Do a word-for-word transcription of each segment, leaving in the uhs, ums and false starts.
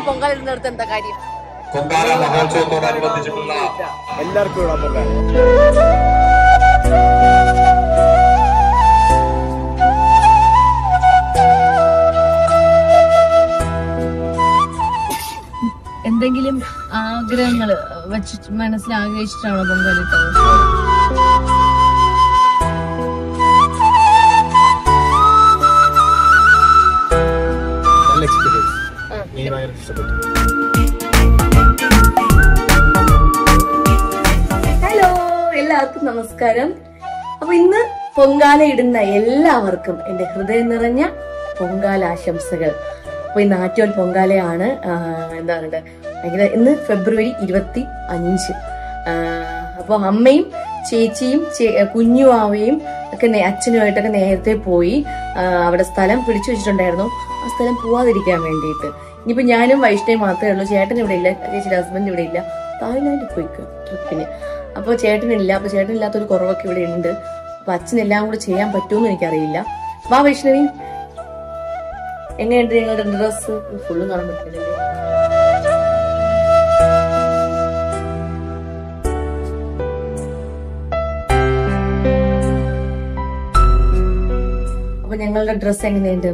പൊങ്കാല ഇടുന്നിടത്ത് എന്താ കാര്യം? പൊങ്കാല മഹോത്സവത്തോടനുബന്ധിച്ചിട്ടുള്ള എല്ലാവർക്കും ഇടാം പൊങ്കാല. എന്തെങ്കിലും ആഗ്രഹങ്ങൾ വെച്ചിട്ട് മനസ്സിൽ ആഗ്രഹിച്ചിട്ടാണോ പൊങ്കാലിട്ടത്? ഹലോ, എല്ലാവർക്കും നമസ്കാരം. അപ്പൊ ഇന്ന് പൊങ്കാല ഇടുന്ന എല്ലാവർക്കും എന്റെ ഹൃദയം നിറഞ്ഞ പൊങ്കാല ആശംസകൾ. അപ്പൊ ഈ നാറ്റോൽ പൊങ്കാലയാണ്. എന്താണ് ഭയങ്കര ഇന്ന് ഫെബ്രുവരി ഇരുപത്തി അഞ്ച്. അപ്പൊ അമ്മയും ചേച്ചിയും കുഞ്ഞുവാവയും ഒക്കെ അച്ഛനുമായിട്ടൊക്കെ നേരത്തെ പോയി അവിടെ സ്ഥലം പിടിച്ചു വെച്ചിട്ടുണ്ടായിരുന്നു. ആ സ്ഥലം പോവാതിരിക്കാൻ വേണ്ടിയിട്ട് ഇനിയിപ്പോ ഞാനും വൈഷ്ണവി മാത്രമേ ഉള്ളൂ. ചേട്ടൻ ഇവിടെ ഇല്ല, ചേച്ചിയുടെ ഹസ്ബൻഡ് ഇവിടെ ഇല്ല, തായ്ലാൻഡിൽ പോയിക്കും ട്രിപ്പിന്. അപ്പൊ ചേട്ടനില്ല. അപ്പൊ ചേട്ടനില്ലാത്തൊരു കുറവൊക്കെ ഇവിടെ ഉണ്ട്. അപ്പൊ അച്ഛനെല്ലാം കൂടെ ചെയ്യാൻ പറ്റുമെന്ന് എനിക്കറിയില്ല. വാ വൈഷ്ണവി, എങ്ങനെയുണ്ട് ഞങ്ങളുടെ ഡ്രസ്? ഫുള്ളും കാണാൻ പറ്റില്ലല്ലേ? അപ്പൊ ഞങ്ങളുടെ ഡ്രസ് എങ്ങനെയുണ്ട്?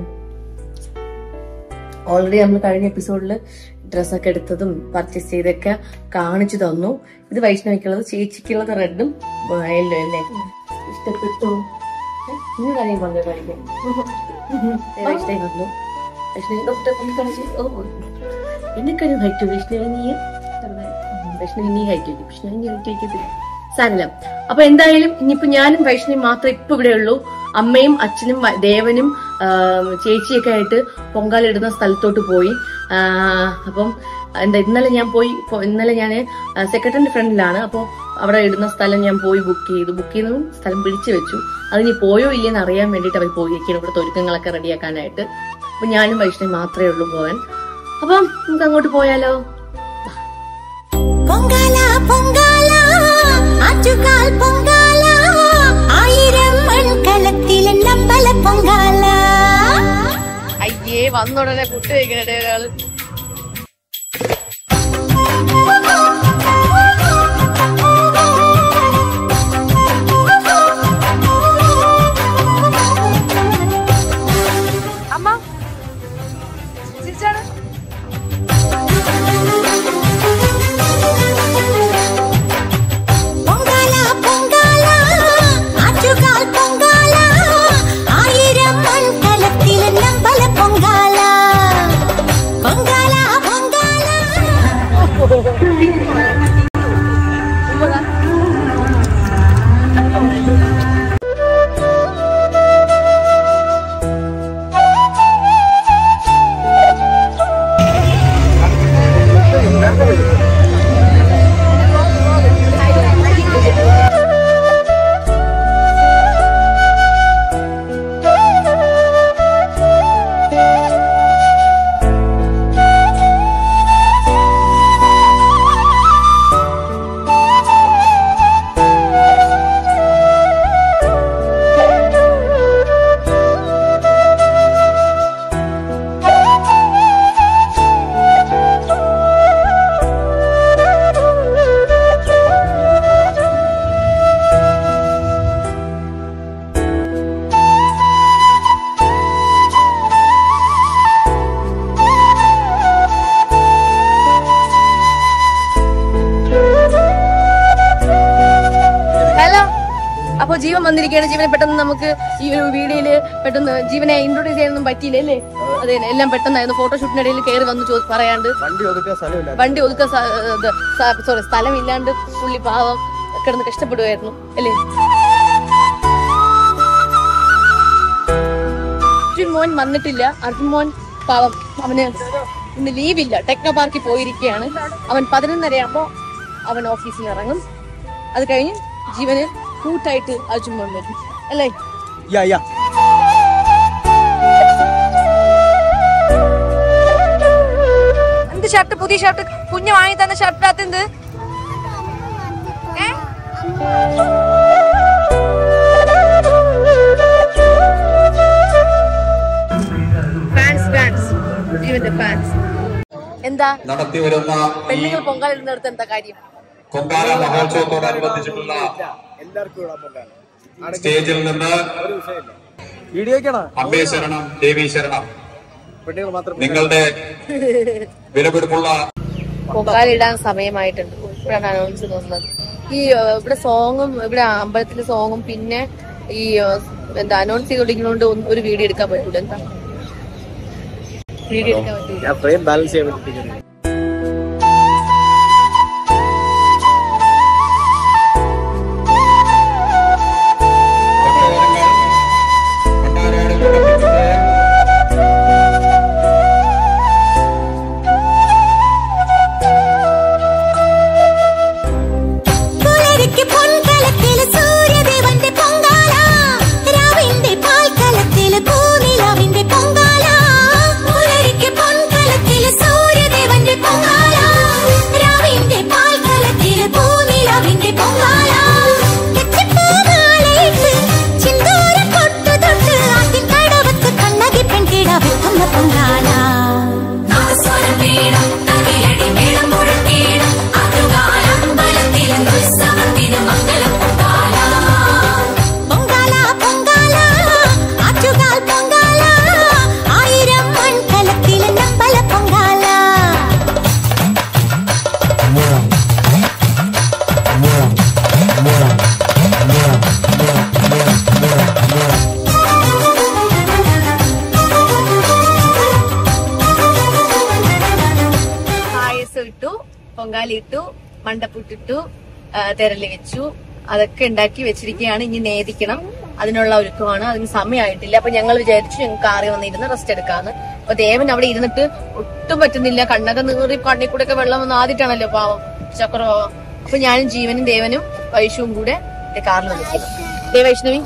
ഓൾറെഡി നമ്മൾ കഴിഞ്ഞ എപ്പിസോഡില് ഡ്രസ്സൊക്കെ എടുത്തതും പർച്ചേസ് ചെയ്തൊക്കെ കാണിച്ചു തന്നു. ഇത് വൈഷ്ണവിക്കുള്ളത്, ചേച്ചിക്കുള്ളത് റെഡും യെല്ലോ അല്ലേ? ഇഷ്ടപ്പെട്ടു? ഇന്ന് കാര്യം പറഞ്ഞു കാണിക്കാം. വൈഷ്ണവി വന്നു. വൈഷ്ണവി ഡോക്ടർ കാണിച്ചു. ഓ, എന്നെക്കാരും ഹൈറ്റ് വൈഷ്ണവി. നീ വൈഷ്ണവി നീ ഹൈറ്റ് വയ്ക്കും, വൈഷ്ണവി നീ ഹൈറ്റ് വയ്ക്കത്തില്ല. സാരമില്ല. അപ്പൊ എന്തായാലും ഇനിയിപ്പോ ഞാനും വൈഷ്ണവി മാത്രമേ ഇപ്പൊ ഇവിടെ ഉള്ളൂ. അമ്മയും അച്ഛനും ദേവനും ചേച്ചിയൊക്കെ ആയിട്ട് പൊങ്കാല ഇടുന്ന സ്ഥലത്തോട്ട് പോയി. അപ്പം എന്താ ഇന്നലെ ഞാൻ പോയി ഇന്നലെ ഞാൻ സെക്രട്ടറിന്റെ ഫ്രണ്ടിലാണ്. അപ്പോൾ അവിടെ ഇടുന്ന സ്ഥലം ഞാൻ പോയി ബുക്ക് ചെയ്തു. ബുക്ക് ചെയ്തതും സ്ഥലം പിടിച്ചു വെച്ചു. അതിനി പോയോ ഇല്ലെന്ന് അറിയാൻ വേണ്ടിയിട്ട് അവർ പോയിരിക്കണം ഇവിടുത്തെ ഒരുക്കങ്ങളൊക്കെ റെഡിയാക്കാനായിട്ട്. അപ്പൊ ഞാനും വൈഷ്ണവി മാത്രമേ ഉള്ളൂ പോകാൻ. അപ്പം നമുക്ക് അങ്ങോട്ട് പോയാലോ? അയ്യേ, വന്നുടനെ കുട്ടി വയ്ക്കണേ ഒരാള്. അമ്മ ചിരിച്ചാണ്. അപ്പൊ ജീവൻ വന്നിരിക്കുകയാണ്. ജീവനെ പെട്ടെന്ന് നമുക്ക് ഈ ഒരു വീഡിയോയില് പെട്ടെന്ന് ജീവനെ ഇൻട്രോഡ്യൂസ് ചെയ്യാനൊന്നും പറ്റിയില്ല അല്ലേ? അതെ, എല്ലാം പെട്ടെന്നായിരുന്നു. ഫോട്ടോഷൂട്ടിനിടയിൽ കയറി വന്ന് പറയാണ്ട് വണ്ടി ഒതുക്കാൻ സോറി സ്ഥലമില്ലാണ്ട് പുള്ളി പാവം കിടന്ന് കഷ്ടപ്പെടുമായിരുന്നു അല്ലേ? അർജുൻ മോൻ വന്നിട്ടില്ല. അർജുൻ മോൻ പാവം, അവന് ഇന്ന് ലീവില്ല, ടെക്നോ പാർക്കിൽ പോയിരിക്കുകയാണ്. അവൻ പതിനൊന്നരയാകുമ്പോ അവൻ ഓഫീസിൽ ഇറങ്ങും. അത് കഴിഞ്ഞ് ജീവന് കൂട്ടായിട്ട് അർജുൻ മോൻ വരും അല്ലേ? എന്ത് ഷർട്ട്? പുതിയ ഷർട്ട് കുഞ്ഞു വാങ്ങി തന്ന ഷർട്ടിനകത്ത് എന്ത്? ഫാൻസ് ഫാൻസ് ജീവന്റെ ഫാൻസ് എന്താ നടത്തി വരുന്ന പെണ്ണുങ്ങൾ പൊങ്കാല ഇടുന്നിടത്ത് എന്താ കാര്യം? പൊങ്കാല മഹോത്സവത്തോടനുബന്ധിച്ചിട്ടുള്ള സ്റ്റേജിൽ നിന്ന് അമ്മേ ശരണം ദേവി ശരണം നിങ്ങളുടെ വിലപിടിപ്പുള്ള പൊങ്കാല ഇടാൻ സമയമായിട്ടുണ്ട്. ഇപ്പോഴാണ് അനൗൺസ് തോന്നുന്നത്. ഈ ഇവിടെ സോങ്ങും ഇവിടെ അമ്പലത്തിലെ സോങ്ങും പിന്നെ ഈ എന്താ അനൗൺസ് ചെയ്തോണ്ടിരിക്കുന്നോണ്ട് ഒരു വീഡിയോ എടുക്കാൻ പറ്റൂല. എന്താ വീഡിയോ എടുക്കാൻ പറ്റൂല. ബാലൻസ് ചെയ്യാൻ പറ്റില്ല. പൊങ്കാലിട്ടു, മണ്ടപ്പുട്ടിട്ടു, തെരല് വെച്ചു, അതൊക്കെ ഉണ്ടാക്കി വെച്ചിരിക്കുകയാണ്. ഇനി നേദിക്കണം, അതിനുള്ള ഒരുക്കമാണ്. അതിന് സമയമായിട്ടില്ല. അപ്പൊ ഞങ്ങൾ വിചാരിച്ചു ഞങ്ങൾ കാറി വന്നിരുന്ന് റെസ്റ്റ് എടുക്കാന്ന്. അപ്പൊ ദേവൻ അവിടെ ഇരുന്നിട്ട് ഒട്ടും പറ്റുന്നില്ല. കണ്ണൊക്കെ നീറി കണ്ണിൽ കൂടെ ഒക്കെ വെള്ളം വന്ന് ആദ്യമായിട്ടാണല്ലോ പാവം ചക്രോ. അപ്പൊ ഞാനും ജീവനും ദേവനും വൈഷുവും കൂടെ കാറിൽ വന്നിരിക്കുന്നു. ദേ വൈഷ്ണവി,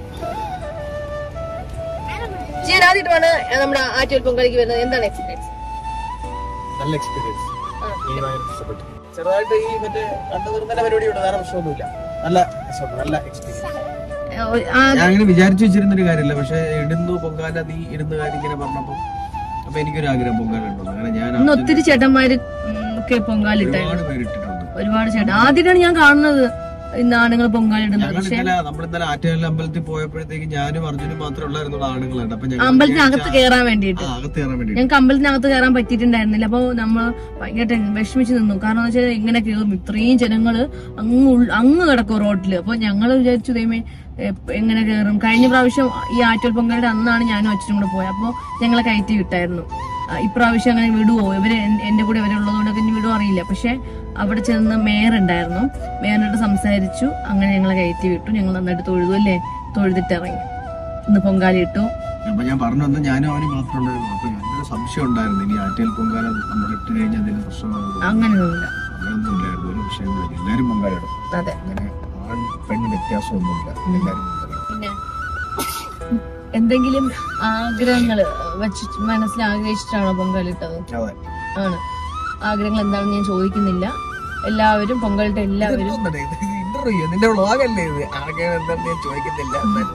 ജീവൻ ആദ്യമായിട്ടാണ് നമ്മുടെ ആറ്റുവൽ പൊങ്കാലിക്ക് വരുന്നത്. എന്താണ് എക്സ്പീരിയൻസ്? നല്ല എക്സ്പീരിയൻസ്, ചെറുതായിട്ട് ഈ മറ്റേ കണ്ടു നിർമ്മല പരിപാടിയുണ്ട്, വേറെ പ്രശ്നമൊന്നുമില്ല. നല്ല നല്ല എക്സ്പീരിയൻസ്. ഞാൻ അങ്ങനെ വിചാരിച്ചു വെച്ചിരുന്നൊരു കാര്യമില്ല, പക്ഷെ ഇടുന്നു പൊങ്കാല നീ ഇടുന്ന കാര്യം ഇങ്ങനെ പറഞ്ഞപ്പോ അപ്പൊ എനിക്കൊരു ആഗ്രഹം പൊങ്കാല ഉണ്ടോ. അങ്ങനെ ഞാൻ ഒത്തിരി ചേട്ടന്മാര് ഒക്കെ പൊങ്കാലിട്ടായിരുന്നു, ഒരുപാട് പേര് ഇട്ടിട്ടുണ്ട്. ഒരുപാട് ചേട്ടൻ ആദ്യമായിട്ടാണ് ഞാൻ കാണുന്നത് ഇന്ന് ആണുങ്ങൾ പൊങ്കാലിടുന്നത്. നമ്മളിന്നലെ ആറ്റുകാൽ അമ്പലത്തിൽ പോയപ്പോഴത്തേക്ക് ഞാനും അർജുനും മാത്രമേ ഉള്ളായിരുന്നു ആണുങ്ങളാണ്. അപ്പൊ അമ്പലത്തിനകത്ത് കയറാൻ വേണ്ടിട്ട് അകത്ത് കയറാൻ വേണ്ടി ഞങ്ങൾക്ക് അമ്പലത്തിനകത്ത് കയറാൻ പറ്റിയിട്ടുണ്ടായിരുന്നില്ല. അപ്പൊ നമ്മൾ ഭയങ്കര വിഷമിച്ച് നിന്നു. കാരണം എന്ന് വെച്ചാൽ എങ്ങനെ കയറും, ഇത്രയും ജനങ്ങള് അങ്ങ് അങ്ങ് കിടക്കും റോഡില്. അപ്പൊ ഞങ്ങൾ വിചാരിച്ചു ദൈവമേ എങ്ങനെ കയറും. കഴിഞ്ഞ പ്രാവശ്യം ഈ ആറ്റുവൽ പൊങ്കാലയുടെ അന്നാണ് ഞാനും അച്ഛനും കൂടെ പോയത്. അപ്പൊ ഞങ്ങളെ കയറ്റി വിട്ടായിരുന്നു. ഇപ്രാവശ്യം അങ്ങനെ വിടുവോ, ഇവര് എന്റെ കൂടെ ഇവരുള്ളതുകൊണ്ടൊക്കെ ഇനി വിടുവോ അറിയില്ല. പക്ഷെ അവിടെ ചെന്ന് മേയർ ഉണ്ടായിരുന്നു, മേയറിനോട് സംസാരിച്ചു, അങ്ങനെ ഞങ്ങളെ കയറ്റി വിട്ടു. ഞങ്ങൾ നന്നായിട്ട് തൊഴുതു അല്ലേ, തൊഴുതിട്ട് ഇറങ്ങി. ഇന്ന് പൊങ്കാല ഇട്ടു. അപ്പൊ ഞാൻ പറഞ്ഞു വന്ന ഞാനും അവനും മാത്രമേ ഉണ്ടായിരുന്നു. അപ്പൊ ഞങ്ങൾക്ക് സംശയം ഉണ്ടായിരുന്നു ഇനി ആറ്റുകാൽ പൊങ്കാല നമ്മൾ ഇട്ട് കഴിഞ്ഞാൽ എന്തെങ്കിലും പ്രശ്നമാകും. അങ്ങനെയൊന്നുമില്ല, അങ്ങനെയൊന്നും ഇല്ലായിരുന്നു, ഒരു വിഷയമില്ല. എല്ലാരും പൊങ്കാല ഇടും. അതെ, അങ്ങനെ ആൺ പെൺ വ്യത്യാസമൊന്നുമില്ല, എല്ലാരും പൊങ്കാല. പിന്നെ എന്തെങ്കിലും ആഗ്രഹങ്ങള് വെച്ച് മനസ്സിൽ ആഗ്രഹിച്ചിട്ടാണോ പൊങ്കാലിട്ടത്? ആണ്. ആഗ്രഹങ്ങൾ എന്താണെന്ന് ഞാൻ ചോദിക്കുന്നില്ല. എല്ലാവരും പൊങ്കാലിട്ട എല്ലാവരും ഇന്റർവ്യൂ നിന്റെ വ്ളോഗല്ലേ ഇത്, ആഗ്രഹം എന്താണെന്ന് ഞാൻ ചോദിക്കുന്നില്ല.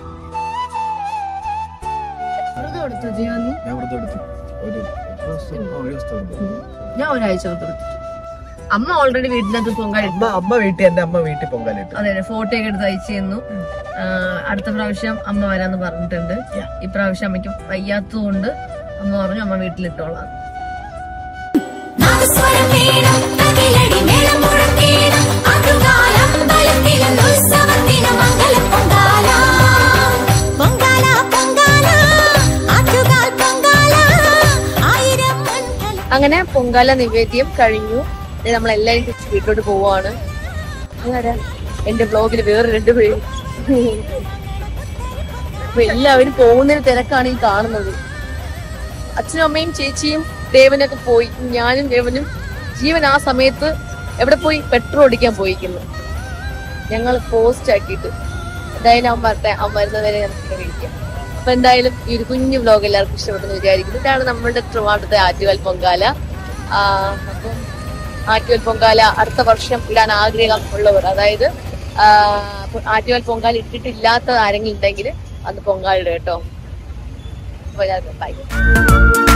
വ്രതം എടുത്തു ജീവൻ? ഞാൻ വ്രതം എടുത്തു, ഒരു ഞാൻ ഒരാഴ്ച വ്രതം എടുത്തു. അമ്മ ഓൾറെഡി വീട്ടിനകത്ത് പൊങ്കാലിട്ടു. അമ്മ വീട്ടിൽ എന്റെ അമ്മ വീട്ടിൽ പൊങ്കാലിട്ടു. അതെ, ഫോട്ടോ ഒക്കെ എടുത്ത് അയച്ചു തന്നു. അടുത്ത പ്രാവശ്യം അമ്മ വരാന്ന് പറഞ്ഞിട്ടുണ്ട്. ഇപ്രാവശ്യം അമ്മയ്ക്ക് വയ്യാത്തതുകൊണ്ട് അമ്മ പറഞ്ഞു അമ്മ വീട്ടിലിട്ടോളാം. അങ്ങനെ പൊങ്കാല നിവേദ്യം കഴിഞ്ഞു. നമ്മളെല്ലാരും തിരിച്ച് വീട്ടിലോട്ട് പോവാണ്. അതാരാ എന്റെ ബ്ലോഗിൽ വേറെ രണ്ടുപേരും. അപ്പൊ എല്ലാവരും പോകുന്നതിന് തിരക്കാണ് ഈ കാണുന്നത്. അച്ഛനും അമ്മയും ചേച്ചിയും ദേവനൊക്കെ പോയി. ഞാനും ദേവനും ജീവൻ ആ സമയത്ത് എവിടെ പോയി, പെട്രോൾ അടിക്കാൻ പോയിക്കുന്നു. ഞങ്ങൾ പോസ്റ്റ് ആക്കിയിട്ട് എന്തായാലും അവൻ വരട്ടെ, അവൻ വരുന്നവരെ നമുക്ക് കഴിക്കാം. അപ്പൊ എന്തായാലും ഈ ഒരു കുഞ്ഞു വ്ലോഗ് എല്ലാവർക്കും ഇഷ്ടപ്പെട്ടെന്ന് വിചാരിക്കുന്നു. ഇതാണ് നമ്മുടെ ട്രിവാൻഡ്രത്തെ ആറ്റുകാൽ പൊങ്കാല. അപ്പം ആറ്റുകാൽ പൊങ്കാല അടുത്ത വർഷം ഇടാൻ ആഗ്രഹം ഉള്ളവർ, അതായത് ആറ്റുകാൽ പൊങ്കാല ഇട്ടിട്ടില്ലാത്ത ആരെങ്കിലും ഉണ്ടെങ്കിൽ അന്ന് പൊങ്കാല ഇടുക കേട്ടോ. അപ്പൊ ബൈ.